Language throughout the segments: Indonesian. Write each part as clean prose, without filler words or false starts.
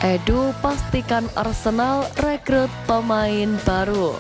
Edu pastikan Arsenal rekrut pemain baru.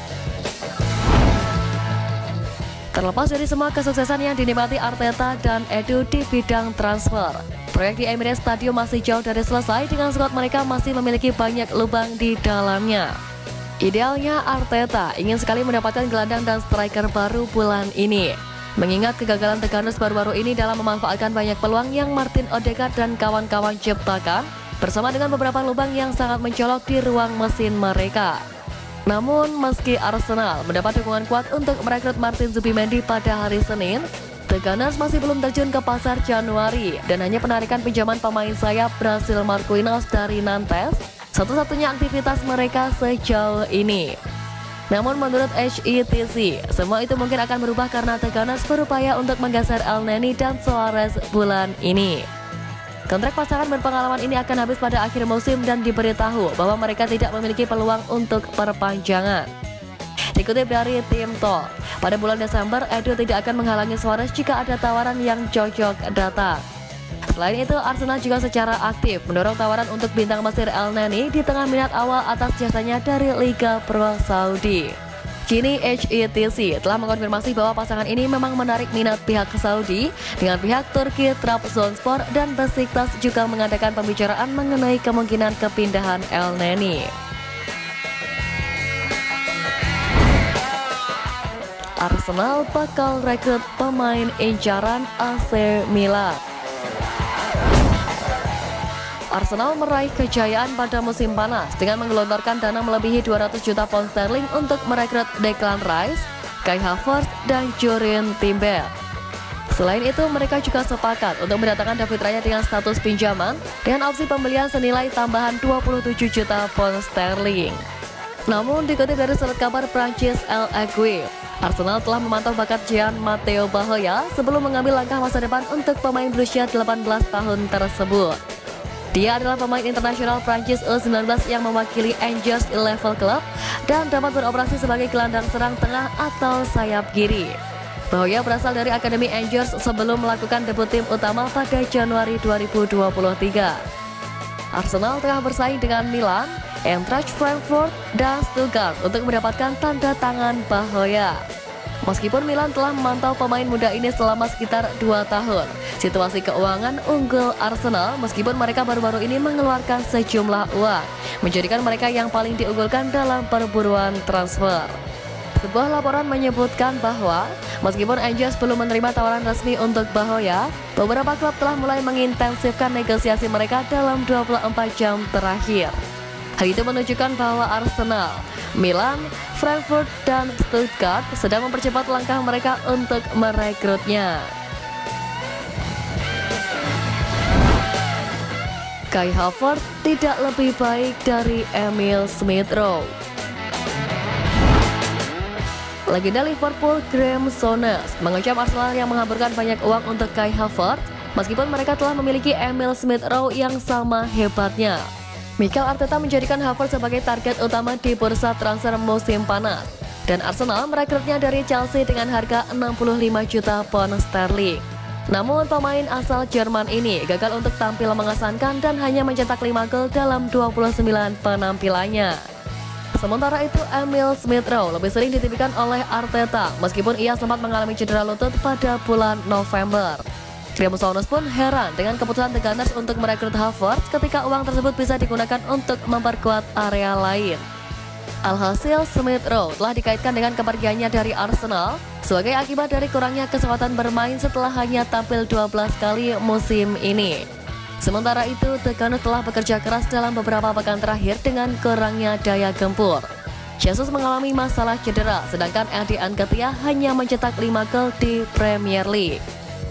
Terlepas dari semua kesuksesan yang dinikmati Arteta dan Edu di bidang transfer, proyek di Emirates Stadium masih jauh dari selesai dengan skuad mereka masih memiliki banyak lubang di dalamnya. Idealnya Arteta ingin sekali mendapatkan gelandang dan striker baru bulan ini. Mengingat kegagalan The Gunners baru-baru ini dalam memanfaatkan banyak peluang yang Martin Odegaard dan kawan-kawan ciptakan, bersama dengan beberapa lubang yang sangat mencolok di ruang mesin mereka. Namun, meski Arsenal mendapat dukungan kuat untuk merekrut Martin Zubimendi pada hari Senin, The Gunners masih belum terjun ke pasar Januari dan hanya penarikan pinjaman pemain sayap Brasil Marquinhos dari Nantes, satu-satunya aktivitas mereka sejauh ini. Namun menurut HETC, semua itu mungkin akan berubah karena The Gunners berupaya untuk menggeser Elneny dan Suarez bulan ini. Kontrak pasangan berpengalaman ini akan habis pada akhir musim dan diberitahu bahwa mereka tidak memiliki peluang untuk perpanjangan. Dikutip dari tim Talk, pada bulan Desember Edu tidak akan menghalangi Suarez jika ada tawaran yang cocok datang. Selain itu, Arsenal juga secara aktif mendorong tawaran untuk bintang Mesir Elneny di tengah minat awal atas jasanya dari Liga Pro Saudi. Kini HETC telah mengkonfirmasi bahwa pasangan ini memang menarik minat pihak Saudi dengan pihak Turki Trabzonspor, dan Besiktas juga mengadakan pembicaraan mengenai kemungkinan kepindahan Elneny. Arsenal bakal rekrut pemain incaran AC Milan. Arsenal meraih kejayaan pada musim panas dengan menggelontorkan dana melebihi 200 juta pound sterling untuk merekrut Declan Rice, Kai Havertz, dan Jurrien Timber. Selain itu, mereka juga sepakat untuk mendatangkan David Raya dengan status pinjaman dengan opsi pembelian senilai tambahan 27 juta pound sterling. Namun, dikutip dari surat kabar Prancis L'Equipe, Arsenal telah memantau bakat Jean Matteo Bahoya sebelum mengambil langkah masa depan untuk pemain berusia 18 tahun tersebut. Dia adalah pemain internasional Prancis U19 yang mewakili Angers 11 Club dan dapat beroperasi sebagai gelandang serang tengah atau sayap kiri. Bahoya berasal dari Akademi Angers sebelum melakukan debut tim utama pada Januari 2023. Arsenal tengah bersaing dengan Milan, Eintracht Frankfurt, dan Stuttgart untuk mendapatkan tanda tangan Bahoya. Meskipun Milan telah memantau pemain muda ini selama sekitar 2 tahun, situasi keuangan unggul Arsenal meskipun mereka baru-baru ini mengeluarkan sejumlah uang, menjadikan mereka yang paling diunggulkan dalam perburuan transfer. Sebuah laporan menyebutkan bahwa meskipun Angers belum menerima tawaran resmi untuk Bahoya, beberapa klub telah mulai mengintensifkan negosiasi mereka dalam 24 jam terakhir. Hal itu menunjukkan bahwa Arsenal, Milan, Frankfurt, dan Stuttgart sedang mempercepat langkah mereka untuk merekrutnya. Kai Havertz tidak lebih baik dari Emil Smith-Rowe. Legenda Liverpool Graeme Souness mengecam Arsenal yang menghamburkan banyak uang untuk Kai Havertz, meskipun mereka telah memiliki Emil Smith-Rowe yang sama hebatnya. Mikel Arteta menjadikan Havertz sebagai target utama di bursa transfer musim panas, dan Arsenal merekrutnya dari Chelsea dengan harga 65 juta pound sterling. Namun pemain asal Jerman ini gagal untuk tampil mengesankan dan hanya mencetak 5 gol dalam 29 penampilannya. Sementara itu, Emil Smith-Rowe lebih sering ditipikan oleh Arteta meskipun ia sempat mengalami cedera lutut pada bulan November. Graeme Souness pun heran dengan keputusan The Gunners untuk merekrut Havertz ketika uang tersebut bisa digunakan untuk memperkuat area lain. Alhasil, Smith-Rowe telah dikaitkan dengan kepergiannya dari Arsenal sebagai akibat dari kurangnya kesempatan bermain setelah hanya tampil 12 kali musim ini. Sementara itu, The Gunners telah bekerja keras dalam beberapa pekan terakhir dengan kurangnya daya gempur. Jesus mengalami masalah cedera, sedangkan Eddie Nketiah hanya mencetak 5 gol di Premier League.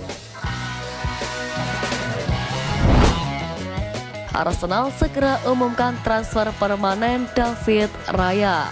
Arsenal segera umumkan transfer permanen David Raya.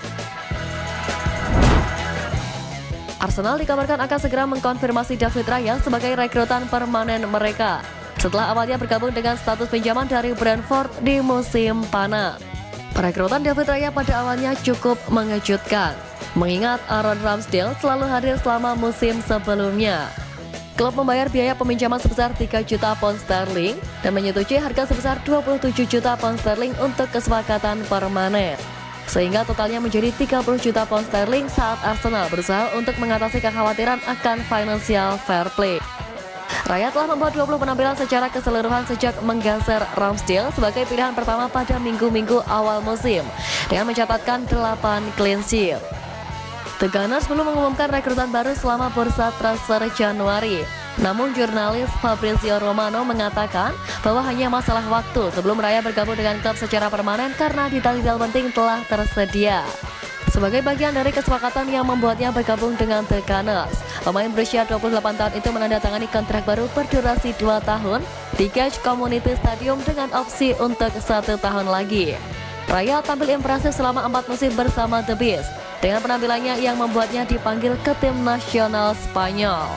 Arsenal dikabarkan akan segera mengkonfirmasi David Raya sebagai rekrutan permanen mereka setelah awalnya bergabung dengan status pinjaman dari Brentford di musim panas. Perekrutan David Raya pada awalnya cukup mengejutkan, mengingat Aaron Ramsdale selalu hadir selama musim sebelumnya. Klub membayar biaya peminjaman sebesar 3 juta pound sterling dan menyetujui harga sebesar 27 juta pound sterling untuk kesepakatan permanen. Sehingga totalnya menjadi 30 juta pound sterling saat Arsenal berusaha untuk mengatasi kekhawatiran akan financial fair play. Raya telah membuat 20 penampilan secara keseluruhan sejak menggeser Ramsdale sebagai pilihan pertama pada minggu-minggu awal musim dengan mencatatkan 8 clean sheet. The Gunners belum mengumumkan rekrutan baru selama bursa transfer Januari. Namun jurnalis Fabrizio Romano mengatakan bahwa hanya masalah waktu sebelum Raya bergabung dengan klub secara permanen karena detail-detail penting telah tersedia. Sebagai bagian dari kesepakatan yang membuatnya bergabung dengan The Gunners, pemain berusia 28 tahun itu menandatangani kontrak baru berdurasi 2 tahun di Gage Community Stadium dengan opsi untuk 1 tahun lagi. Raya tampil impresif selama 4 musim bersama The Beast, dengan penampilannya yang membuatnya dipanggil ke tim nasional Spanyol.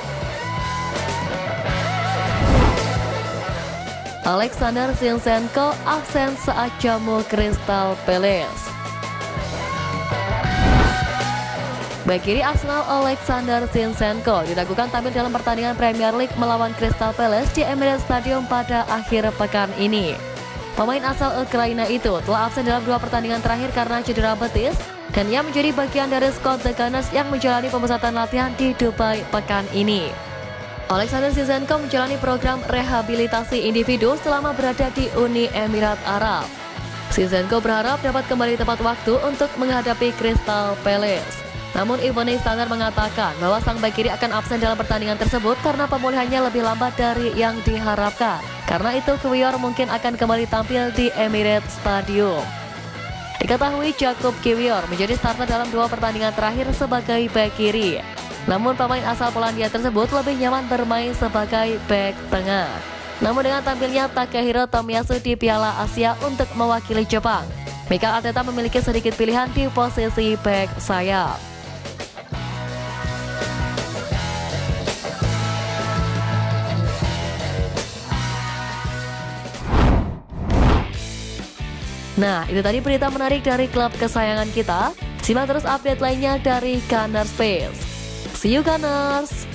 Alexander Zinchenko absen saat jamu Crystal Palace. Bek kiri Arsenal Alexander Zinchenko diragukan tampil dalam pertandingan Premier League melawan Crystal Palace di Emirates Stadium pada akhir pekan ini. Pemain asal Ukraina itu telah absen dalam 2 pertandingan terakhir karena cedera betis, dan ia menjadi bagian dari skuad The Gunners yang menjalani pemusatan latihan di Dubai pekan ini. Alexander Zinchenko menjalani program rehabilitasi individu selama berada di Uni Emirat Arab. Zinchenko berharap dapat kembali tepat waktu untuk menghadapi Crystal Palace. Namun Ivone Standard mengatakan bahwa sang bek kiri akan absen dalam pertandingan tersebut karena pemulihannya lebih lambat dari yang diharapkan. Karena itu Kiwior mungkin akan kembali tampil di Emirates Stadium. Diketahui Jakub Kiwior menjadi starter dalam 2 pertandingan terakhir sebagai bek kiri. Namun pemain asal Polandia tersebut lebih nyaman bermain sebagai bek tengah. Namun dengan tampilnya Takehiro Tomiyasu di Piala Asia untuk mewakili Jepang, Mikel Arteta memiliki sedikit pilihan di posisi bek sayap. Nah, itu tadi berita menarik dari klub kesayangan kita. Simak terus update lainnya dari Gunners Fans. See you Gunners!